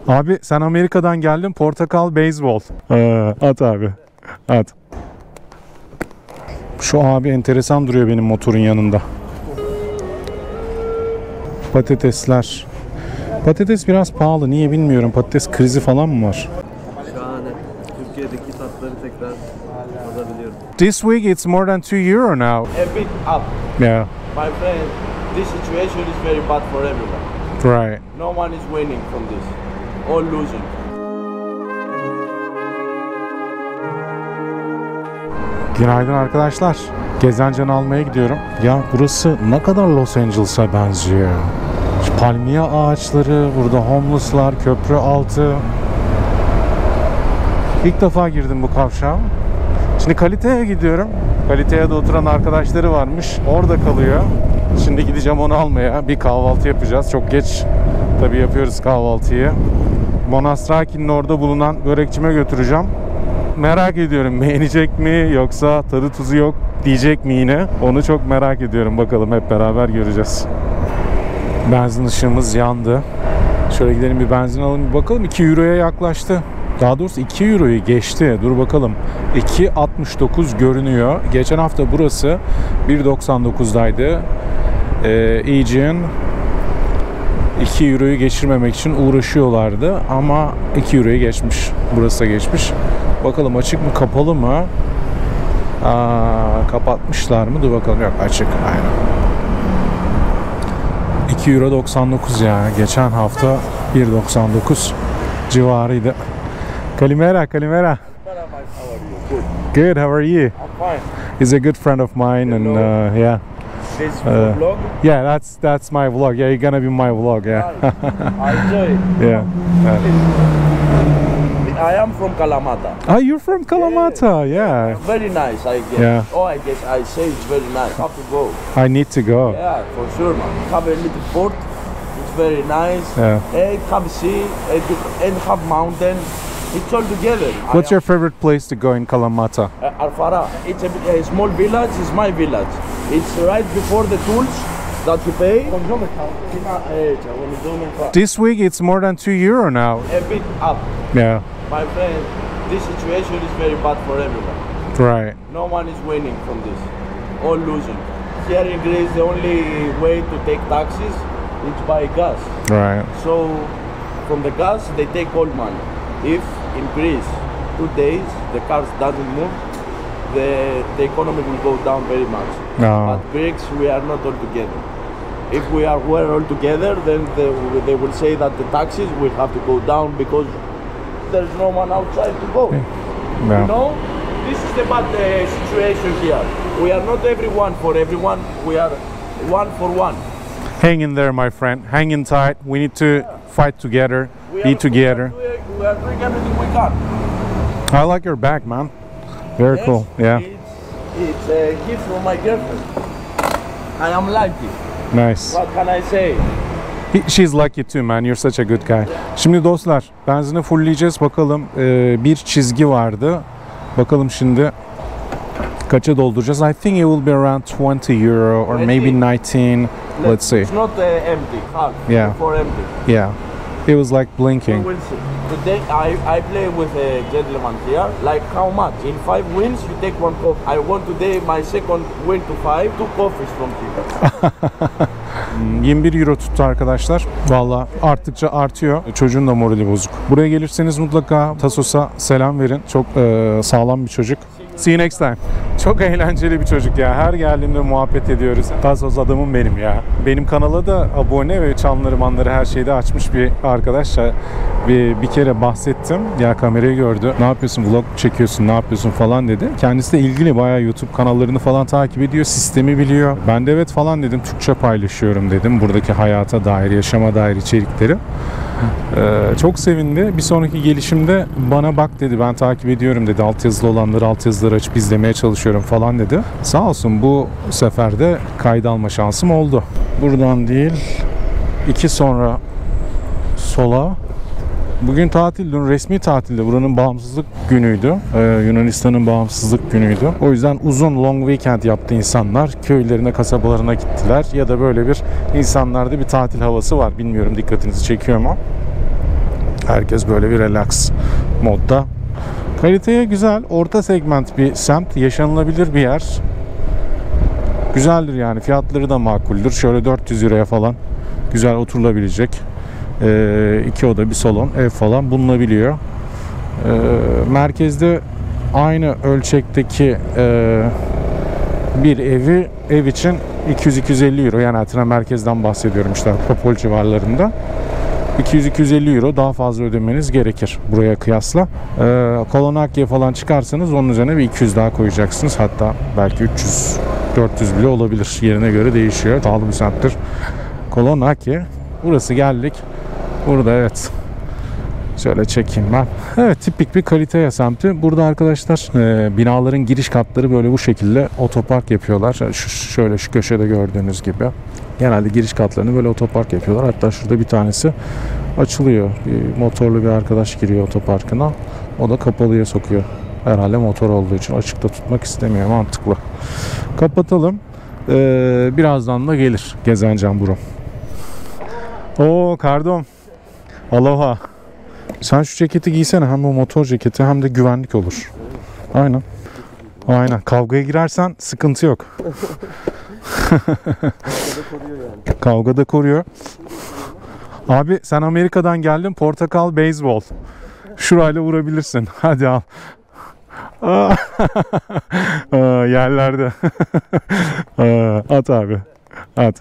Abi sen Amerika'dan geldin, portakal beyzbol. At abi. At. Şu abi enteresan duruyor benim motorun yanında. Patatesler. Patates biraz pahalı. Niye bilmiyorum. Patates krizi falan mı var? Şahane. Türkiye'deki tatları tekrar tadabiliyorum. This week it's more than €2 now. A bit up. Yeah. My friend, this situation is very bad for everyone. Right. No one is winning from this. All losing. Günaydın arkadaşlar. Gezencan'ı almaya gidiyorum. Ya burası ne kadar Los Angeles'a benziyor. Şu palmiye ağaçları, burada homeless'lar, köprü altı. İlk defa girdim bu kavşağa. Şimdi Kalite'ye gidiyorum. Kalite'ye de oturan arkadaşları varmış. Orada kalıyor. Şimdi gideceğim onu almaya. Bir kahvaltı yapacağız. Çok geç tabii yapıyoruz kahvaltıyı. Monastraki'nin orada bulunan börekçime götüreceğim. Merak ediyorum beğenecek mi yoksa tadı tuzu yok diyecek mi yine? Onu çok merak ediyorum. Bakalım hep beraber göreceğiz. Benzin ışığımız yandı. Şöyle gidelim bir benzin alalım bir bakalım. 2 euroya yaklaştı. Daha doğrusu 2 euroyu geçti. Dur bakalım. 2.69 görünüyor. Geçen hafta burası 1.99'daydı. Aegean 2 euroyu geçirmemek için uğraşıyorlardı. Ama 2 euroyu geçmiş. Burası da geçmiş. Bakalım açık mı kapalı mı? Kapatmışlar mı? Dur bakalım. Yok açık. Aynen. 2 euro 99 yani. Geçen hafta 1.99 civarıydı. Kalimera, Kalimera. Good, how are you? I'm fine. He's a good friend of mine and yeah. This is your vlog. Yeah, that's my vlog. Yeah, you're gonna be my vlog. Yeah. I enjoy it. Yeah. I am from Kalamata. Oh, you're from Kalamata. Yeah. Very nice, I guess. Yeah. Oh, I guess I say it's very nice. Have to go. I need to go. Yeah, for sure, man. Have a little port. It's very nice. Yeah. And have sea and have mountain. It's all together. What's your favorite place to go in Kalamata? Alfara. It's a small village. It's my village. It's right before the tools that you pay. This week it's more than €2 now. A bit up. Yeah. My friend, this situation is very bad for everyone. Right. No one is winning from this. All losing. Here in Greece, the only way to take taxes is by gas. Right. So, from the gas, they take all money. If in Greece, 2 days, the cars doesn't move, the economy will go down very much. No. But Greeks, we are not all together. If we were all together, then they will say that the taxes will have to go down because there's no one outside to go. No. You know, this is the bad situation here. We are not everyone for everyone. We are one for one. Hang in there, my friend. Hang in tight. We need to fight together. Be together. We are doing everything we can. I like your bag, man. Very Yes, cool. Yeah. It's a gift from my girlfriend. I am lucky. Nice. What can I say? She's lucky too, man. You're such a good guy. Şimdi dostlar, benzini fullleyeceğiz. Bakalım bir çizgi vardı. Bakalım şimdi kaça dolduracağız. I think it will be around €20 or maybe 19. Let's see. It's not empty. Half. Yeah. For empty. Yeah. It was like blinking. We will see. Today I play with a gentleman here. Like how much? In 5 wins you take 1 coffee. I want today my second win to 5, 2 coffees from him. €21 tuttu arkadaşlar. Valla arttıkça artıyor. Çocuğun da morali bozuk. Buraya gelirseniz mutlaka Tasos'a selam verin. Çok sağlam bir çocuk. See you next time. Çok eğlenceli bir çocuk ya. Her geldiğimde muhabbet ediyoruz. Tasos adamım benim ya. Benim kanala da abone ve çanları manları her şeyde açmış bir arkadaşla bir kere bahsettim. Ya kamerayı gördü. Ne yapıyorsun? Vlog çekiyorsun. Ne yapıyorsun falan dedi. Kendisi de ilgili. Bayağı YouTube kanallarını falan takip ediyor. Sistemi biliyor. Ben de evet falan dedim. Türkçe paylaşıyorum dedim. Buradaki hayata dair, yaşama dair içerikleri. Çok sevindi. Bir sonraki gelişimde bana bak dedi. Ben takip ediyorum dedi. Altyazılı olanları altyazıları açıp izlemeye çalışıyorum falan dedi. Sağ olsun bu sefer de kayda alma şansım oldu. Buradan değil 2 sonra sola. Bugün tatil, dün resmi tatilde. Buranın bağımsızlık günüydü. Yunanistan'ın bağımsızlık günüydü. O yüzden uzun long weekend yaptı insanlar. Köylerine, kasabalarına gittiler. Ya da böyle bir insanlarda bir tatil havası var. Bilmiyorum dikkatinizi çekiyor mu? Herkes böyle bir relax modda. Kaliteye güzel, orta segment bir semt, yaşanılabilir bir yer. Güzeldir yani, fiyatları da makuldür. Şöyle 400 euroya falan güzel oturulabilecek 2 oda bir salon ev falan bulunabiliyor. Merkezde aynı ölçekteki bir ev için 200-250 euro, yani Atina merkezden bahsediyorum, işte Akropol civarlarında 200-250 euro daha fazla ödemeniz gerekir buraya kıyasla. Kolonakya falan çıkarsanız onun üzerine bir 200 daha koyacaksınız, hatta belki 300-400 bile olabilir, yerine göre değişiyor. Pahalı bir semttir Kolonakya. Burası, geldik burada, evet. Şöyle çekeyim ben. Evet, tipik bir kalite semti. Burada arkadaşlar binaların giriş katları böyle bu şekilde otopark yapıyorlar. Şöyle şu köşede gördüğünüz gibi. Genelde giriş katlarını böyle otopark yapıyorlar. Hatta şurada bir tanesi açılıyor. Bir motorlu bir arkadaş giriyor otoparkına. O da kapalıya sokuyor. Herhalde motor olduğu için açıkta tutmak istemiyor. Mantıklı. Kapatalım. Birazdan da gelir Gezencan Buram. Oo kardom. Aloha. Sen şu ceketi giysene, hem o motor ceketi hem de güvenlik olur. Aynen. Aynen. Kavgaya girersen sıkıntı yok. Kavgada koruyor. Abi sen Amerika'dan geldin, portakal beyzbol. Şurayla vurabilirsin. Hadi al. Yerlerde. At abi. At.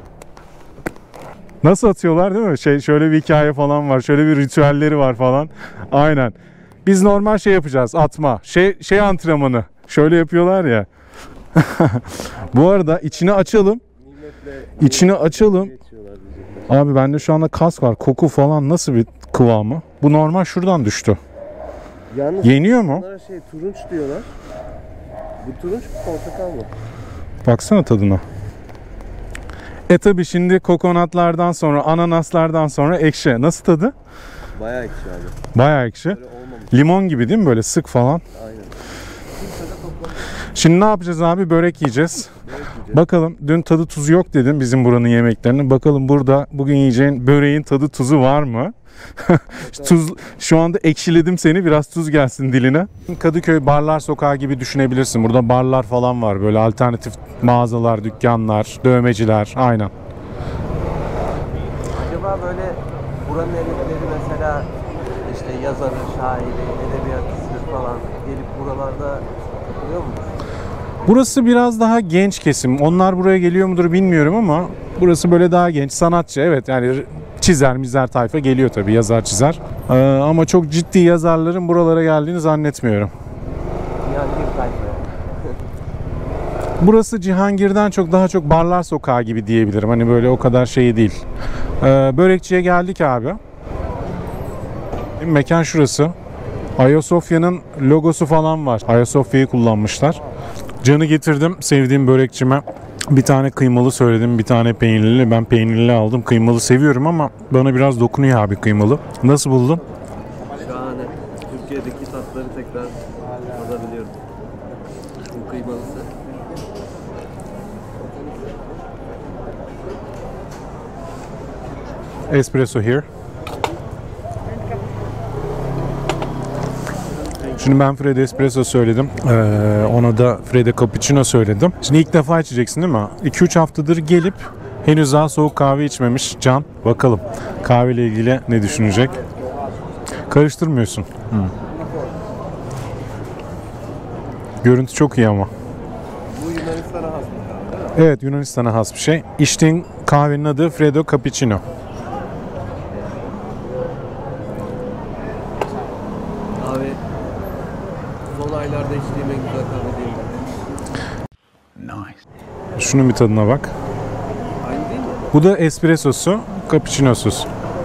Nasıl atıyorlar değil mi? Şöyle bir hikaye falan var. Şöyle bir ritüelleri var falan. Aynen. Biz normal yapacağız. Atma. Antrenmanı. Şöyle yapıyorlar ya. Bu arada içini açalım. İçini açalım. Abi bende şu anda kask var. Koku falan nasıl bir kıvamı? Bu normal şuradan düştü. Yalnız yeniyor mu? Bunlara turunç diyorlar. Bu turunç mu, portakal mı? Baksana tadına. Tabi şimdi kokonatlardan sonra, ananaslardan sonra ekşi. Nasıl tadı? Bayağı ekşi abi. Bayağı ekşi. Limon gibi değil mi? Böyle sık falan. Aynen. Şimdi ne yapacağız abi? Börek yiyeceğiz. Bakalım, dün tadı tuzu yok dedim bizim buranın yemeklerinin. Bakalım burada bugün yiyeceğin böreğin tadı tuzu var mı? Şu anda ekşiledim seni, biraz tuz gelsin diline. Kadıköy Barlar Sokağı gibi düşünebilirsin. Burada barlar falan var, böyle alternatif mağazalar, dükkanlar, dövmeciler, aynen. Acaba böyle buranın elitleri, mesela işte yazarı, şairi, edebiyatçısı falan gelip buralarda takılıyor mu? Burası biraz daha genç kesim. Onlar buraya geliyor mudur bilmiyorum ama burası böyle daha genç, sanatçı, evet, yani çizer mizler tayfa geliyor tabii, yazar çizer. Ama çok ciddi yazarların buralara geldiğini zannetmiyorum. Cihangir tayfa. Burası Cihangir'den daha çok Barlar Sokağı gibi diyebilirim. Hani böyle o kadar değil. Börekçiye geldik abi. Mekan şurası. Ayasofya'nın logosu falan var. Ayasofya'yı kullanmışlar. Canı getirdim sevdiğim börekçime. Bir tane kıymalı söyledim, bir tane peynirli. Ben peynirli aldım. Kıymalı seviyorum ama bana biraz dokunuyor abi kıymalı. Nasıl buldun? Şahane. Türkiye'deki tatları tekrar tadabiliyorum. Bu kıymalısı. Espresso here. Şimdi ben Fred'e espresso söyledim. Ona da Fred'e cappuccino söyledim. Şimdi ilk defa içeceksin değil mi? 2-3 haftadır gelip henüz daha soğuk kahve içmemiş Can. Bakalım kahveyle ilgili ne düşünecek? Karıştırmıyorsun. Görüntü çok iyi ama. Bu Yunanistan'a has bir kahve değil mi? Evet, Yunanistan'a has bir şey. İçtiğin kahvenin adı Freddo Cappuccino. Abi son aylarda içtiğim en güzel kahve değil mi? Şunun bir tadına bak. Aynı değil mi? Bu da espressosu, cappuccino'suz.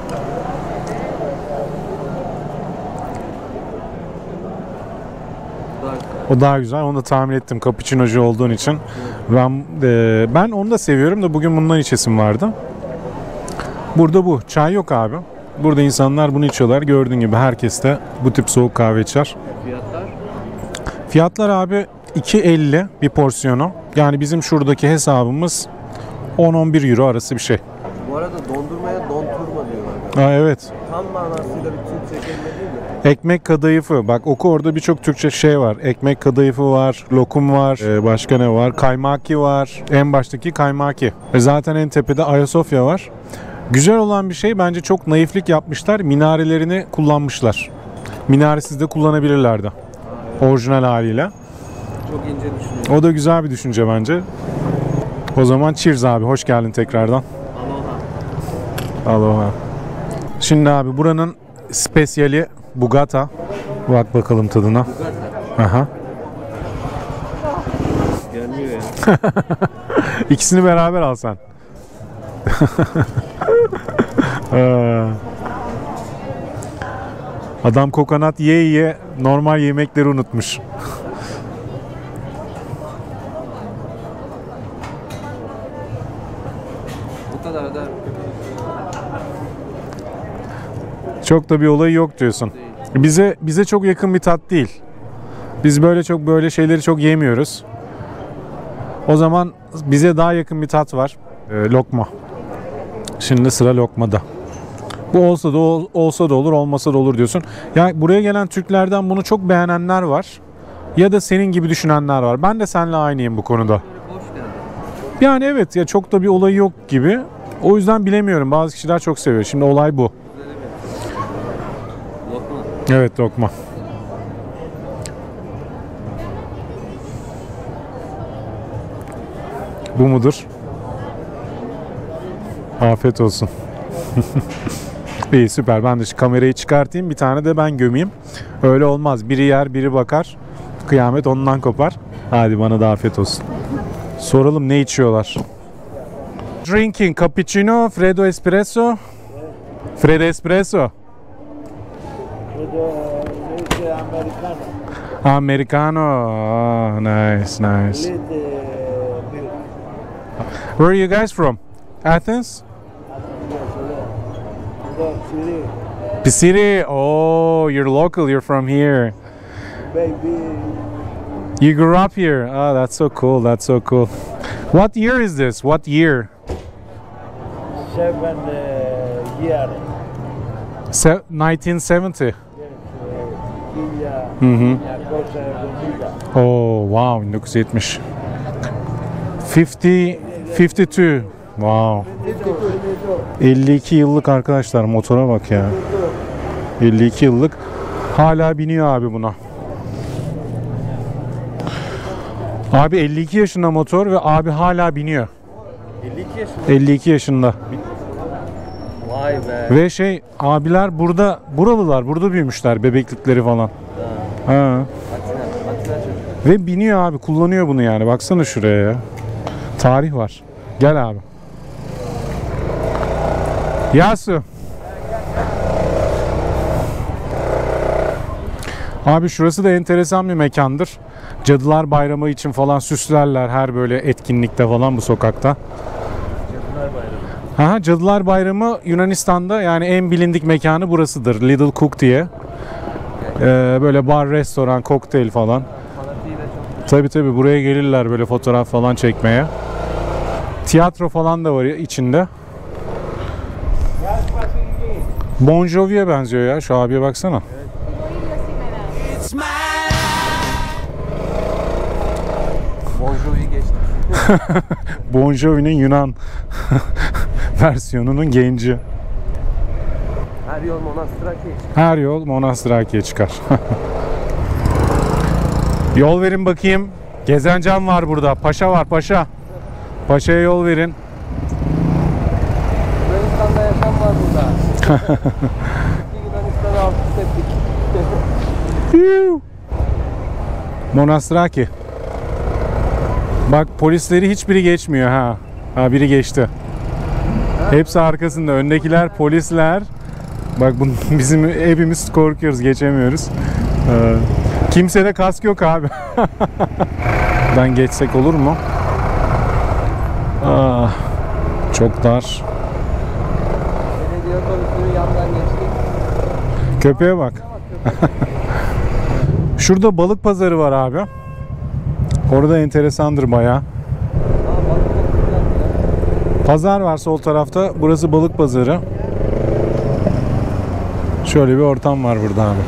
Daha güzel. O daha güzel. Onu da tahmin ettim cappuccinocu olduğun için. Ben onu da seviyorum da bugün bundan içesim vardı. Burada bu. Çay yok abi. Burada insanlar bunu içiyorlar. Gördüğün gibi herkes de bu tip soğuk kahve içer. Fiyatlar? Fiyatlar abi 2.50 bir porsiyonu. Yani bizim şuradaki hesabımız 10-11 euro arası bir şey. Bu arada dondurmaya donturma diyorlar. Aa, evet. Tam manasıyla bir Türkçe kelime değil mi? Ekmek kadayıfı. Bak oku, orada birçok Türkçe şey var. Ekmek kadayıfı var, lokum var, başka ne var? Kaymaki var. En baştaki kaymaki. Zaten en tepede Ayasofya var. Güzel olan bir şey, bence çok naiflik yapmışlar. Minarelerini kullanmışlar. Minaresiz de kullanabilirlerdi. Orijinal haliyle. Çok ince düşünüyorum. O da güzel bir düşünce bence. O zaman cheers abi. Hoş geldin tekrardan. Aloha. Aloha. Şimdi abi buranın spesiyali Bugata. Bak bakalım tadına. Aha. Gelmiyor ya. İkisini beraber alsan. Adam kokonat ye normal yemekleri unutmuş. Bu kadar da Çok da bir olayı yok diyorsun. Bize çok yakın bir tat değil. Biz böyle şeyleri çok yemiyoruz. O zaman bize daha yakın bir tat var. Lokma. Şimdi sıra lokmada. Bu olsa da olur, olmasa da olur diyorsun. Ya buraya gelen Türklerden bunu çok beğenenler var. Ya da senin gibi düşünenler var. Ben de seninle aynıyım bu konuda. boş geldi. Yani evet ya, çok da bir olayı yok gibi. O yüzden bilemiyorum. Bazı kişiler çok seviyor. Şimdi olay bu. Lokma. Evet, lokma. Bu mudur? Afiyet olsun. İyi, süper. Ben de şu kamerayı çıkartayım. Bir tane de ben gömeyim. Öyle olmaz. Biri yer, biri bakar. Kıyamet ondan kopar. Hadi bana da afiyet olsun. Soralım ne içiyorlar? Drinking cappuccino, freddo espresso. Freddo espresso. Americano. Oh, nice, nice. Where are you guys from? Athens? Pisiri. Oh, you're local. You're from here. You grew up here. Oh, that's so cool. That's so cool. What year is this? What year? 7 years. 1970. Mhm. Oh, wow. 1970. 52. Wow. 52 yıllık arkadaşlar, motora bak ya. 52 yıllık. Hala biniyor abi buna. Abi 52 yaşında motor ve abi hala biniyor. 52 yaşında. 52 yaşında. Vay be. Ve abiler buralılar, burada büyümüşler, bebeklikleri falan. Ha. Atina çocuk. Ve biniyor abi, kullanıyor bunu yani. Baksana şuraya ya. Tarih var. Gel abi. Yasu. Abi şurası da enteresan bir mekandır. Cadılar Bayramı için falan süslerler her böyle etkinlikte falan bu sokakta. Cadılar Bayramı. Aha, Cadılar Bayramı Yunanistan'da yani en bilindik mekanı burasıdır. Little Cook diye. Böyle bar, restoran, kokteyl falan. Fanatiği de çok. Tabii buraya gelirler böyle fotoğraf falan çekmeye. Tiyatro falan da var içinde. Bon Jovi'ye benziyor ya. Şu abiye baksana. Bon Jovi geçti. Bon Jovi'nin Yunan versiyonunun genci. Her yol Monastraki'ye çıkıyor. Her yol Monastraki'ye çıkar. Yol verin bakayım. Gezencan var burada. Paşa var, paşa. Paşa'ya yol verin. Yunanistan'da yaşam var burada. Yunanistan'ı alt üst ettik. Monastraki. Bak polisleri hiçbiri geçmiyor ha. Ha, biri geçti. Hepsi arkasında. Öndekiler polisler. Bak bizim hepimiz korkuyoruz, geçemiyoruz. Kimsede kask yok abi. Ben geçsek olur mu? Çok dar. Belediye otobüsünün yanından geçtik. Köpeğe bak. Şurada balık pazarı var abi. Orada enteresandır bayağı. Pazar var sol tarafta. Burası balık pazarı. Şöyle bir ortam var burada abi.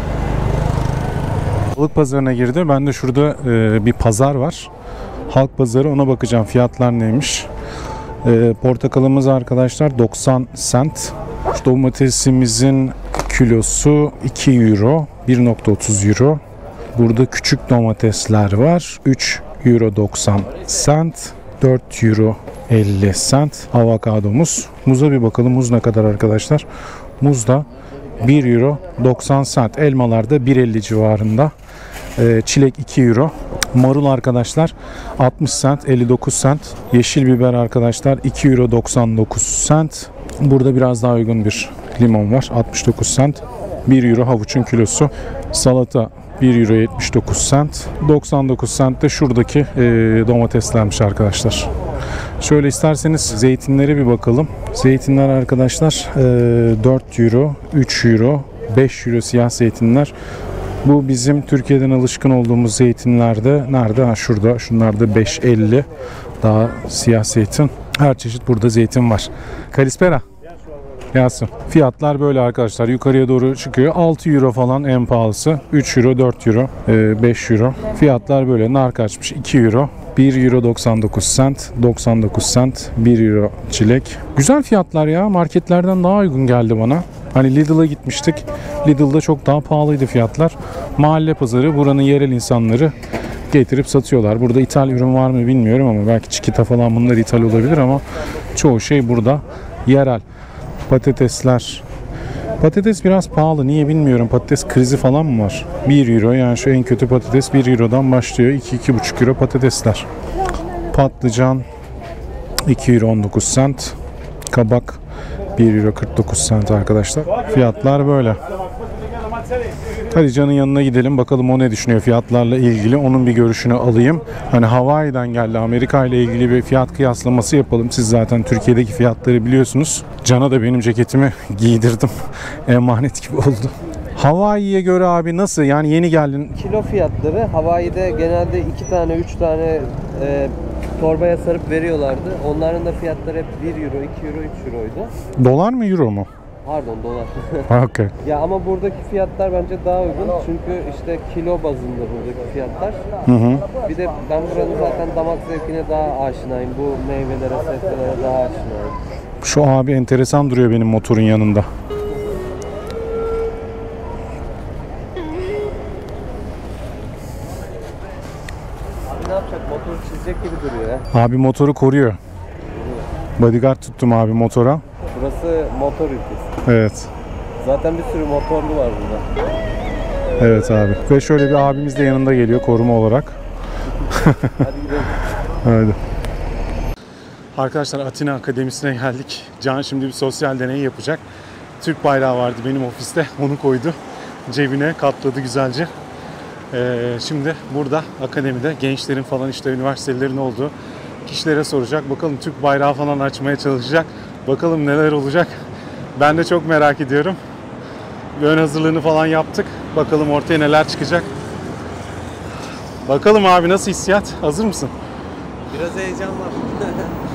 Balık pazarına girdi. Ben de şurada bir pazar var. Halk pazarı, ona bakacağım. Fiyatlar neymiş? Portakalımız arkadaşlar 90 cent. Domatesimizin kilosu 2 euro. 1.30 euro. Burada küçük domatesler var. 3 euro 90 cent. 4 euro 50 cent. Avokadomuz. Muza bir bakalım. Muz ne kadar arkadaşlar? Muz da 1 euro 90 cent. Elmalar da 1.50 civarında. Çilek 2 euro. Marul arkadaşlar 60 cent, 59 cent. Yeşil biber arkadaşlar 2 euro 99 cent. Burada biraz daha uygun bir limon var. 69 cent. 1 euro havuçun kilosu. Salata 1 euro 79 cent. 99 cent de şuradaki domateslermiş arkadaşlar. Şöyle isterseniz zeytinlere bir bakalım. Zeytinler arkadaşlar 4 euro, 3 euro, 5 euro siyah zeytinler. Bu bizim Türkiye'den alışkın olduğumuz zeytinlerde nerede? Ha, şurada. Şunlar da 5.50. Daha siyah zeytin. Her çeşit burada zeytin var. Kalispera. Yasin. Fiyatlar böyle arkadaşlar. Yukarıya doğru çıkıyor. 6 euro falan en pahalısı. 3 euro, 4 euro, 5 euro. Fiyatlar böyle. Nar kaçmış? 2 euro. 1 euro 99 cent. 99 cent. 1 euro çilek. Güzel fiyatlar ya. Marketlerden daha uygun geldi bana. Hani Lidl'a gitmiştik. Lidl'da çok daha pahalıydı fiyatlar. Mahalle pazarı, buranın yerel insanları getirip satıyorlar. Burada ithal ürün var mı bilmiyorum ama belki çikita falan bunlar ithal olabilir ama çoğu şey burada yerel. Patatesler. Patates biraz pahalı. Niye bilmiyorum. Patates krizi falan mı var? 1 euro, yani şu en kötü patates 1 eurodan başlıyor. 2-2,5 euro patatesler. Patlıcan 2 euro 19 cent. Kabak 1 euro 49 cent arkadaşlar. Fiyatlar böyle. Hadi Can'ın yanına gidelim. Bakalım o ne düşünüyor fiyatlarla ilgili. Onun bir görüşünü alayım. Hani Hawaii'den geldi. Amerika ile ilgili bir fiyat kıyaslaması yapalım. Siz zaten Türkiye'deki fiyatları biliyorsunuz. Can'a da benim ceketimi giydirdim. Emanet gibi oldu. Hawaii'ye göre abi nasıl? Yani yeni geldin. Kilo fiyatları Hawaii'de genelde 2 tane 3 tane torbaya sarıp veriyorlardı. Onların da fiyatları hep 1 euro, 2 euro, 3 euroydu. Dolar mı euro mu? Pardon, dolar. Okay. Ya ama buradaki fiyatlar bence daha uygun. Çünkü işte kilo bazında buradaki fiyatlar. Bir de ben buranın zaten damak zevkine daha aşinayım. Bu meyvelere, sebzelere daha aşinayım. Şu abi enteresan duruyor benim motorun yanında. Abi ne yapacak? Motoru çizecek gibi duruyor ya. Abi motoru koruyor. Bodyguard tuttum abi motora. Burası motor ülkesi. Evet. Zaten bir sürü motorlu var burada. Evet abi. Ve şöyle bir abimiz de yanında geliyor koruma olarak. Hadi gidelim. Hadi. Arkadaşlar Atina Akademisi'ne geldik. Can şimdi bir sosyal deney yapacak. Türk bayrağı vardı benim ofiste. Onu koydu. Cebine katladı güzelce. Şimdi burada akademide gençlerin falan işte üniversitelerin olduğu kişilere soracak. Bakalım Türk bayrağı falan açmaya çalışacak. Bakalım neler olacak. Ben de çok merak ediyorum. Bir ön hazırlığını falan yaptık. Bakalım ortaya neler çıkacak. Bakalım abi nasıl hissiyat? Hazır mısın? Biraz heyecan var.